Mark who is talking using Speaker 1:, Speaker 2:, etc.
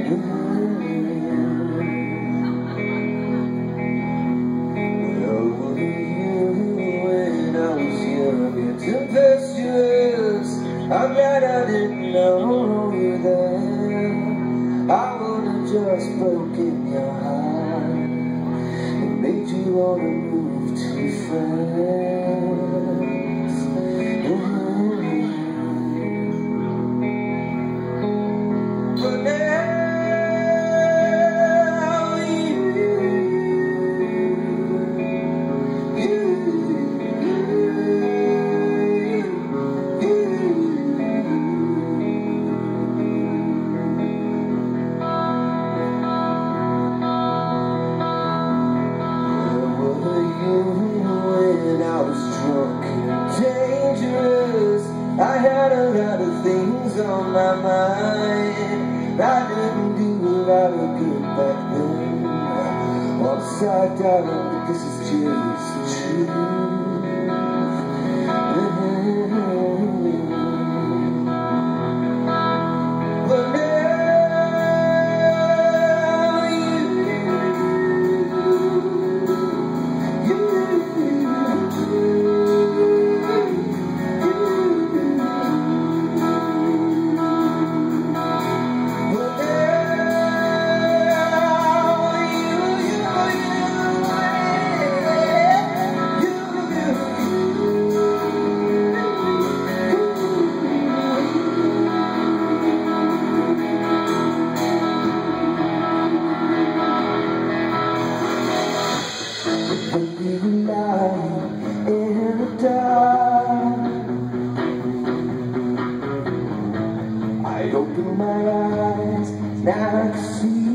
Speaker 1: Tempestuous, I'm glad I didn't know you then. I would've just broken your heart and made you wanna move to France. But now I had a lot of things on my mind. I didn't do a lot of good back then. Once I got it, this is just the truth. But now in the dark, I open my eyes, now I can see